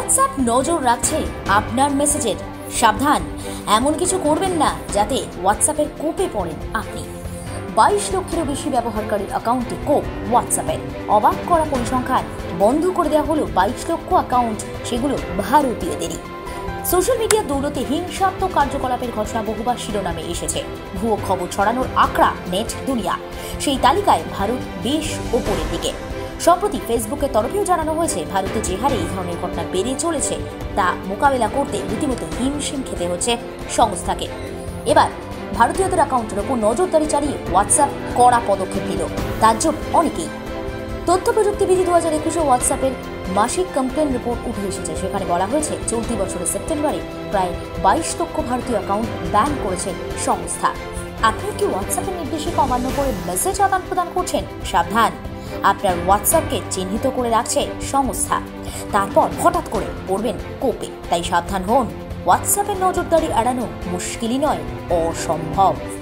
WhatsApp নজর রাখছে আপনার মেসেজের। সাবধান, এমন কিছু করবেন না যাতে হোয়াটসঅ্যাপের কোপে পড়েন আপনি। 22 লক্ষেরও বেশি ব্যবহারকারীর অ্যাকাউন্টে কোপ হোয়াটসঅ্যাপের। অবাক করা পরিসংখ্যান, বন্ধ করে দেওয়া হলো 22 লক্ষ অ্যাকাউন্ট, সেগুলো ভারতীয়দেরই। সোশ্যাল মিডিয়ার দৌলতে হিংসাত্মক কার্যকলাপের ঘটনা বহুবার শিরোনামে এসেছে। ভুয়ো খবর ছড়ানোর আঁকড়া নেট দুনিয়া, সেই তালিকায় ভারত বেশ ওপরের দিকে। সম্প্রতি ফেসবুকের তরফেও জানানো হয়েছে, ভারতে যে হারে এই ধরনের ঘটনা বেড়ে চলেছে তা মোকাবেলা করতে রীতিমতো হিমশিম খেতে হচ্ছে সংস্থাকে। এবার ভারতীয়দের অ্যাকাউন্টের ওপর নজরদারি চালিয়ে হোয়াটসঅ্যাপ কড়া পদক্ষেপ নিল। তাজ্জব অনেকেই। তথ্য প্রযুক্তিবিধি 2021 হোয়াটসঅ্যাপের মাসিক কমপ্লেন রিপোর্ট উঠে এসেছে। সেখানে বলা হয়েছে, চলতি বছরের সেপ্টেম্বরে প্রায় 22 লক্ষ ভারতীয় অ্যাকাউন্ট ব্যান করেছে সংস্থা। আপনি কি হোয়াটসঅ্যাপের নির্দেশিকা অমান্য করে মেসেজ আদান প্রদান করছেন? সাবধান, আপনার হোয়াটসঅ্যাপকে চিহ্নিত করে রাখছে সংস্থা। তারপর হঠাৎ করে পড়বেন কোপে। তাই সাবধান হন, হোয়াটসঅ্যাপের নজরদারি এড়ানো মুশকিলই নয়, অসম্ভব।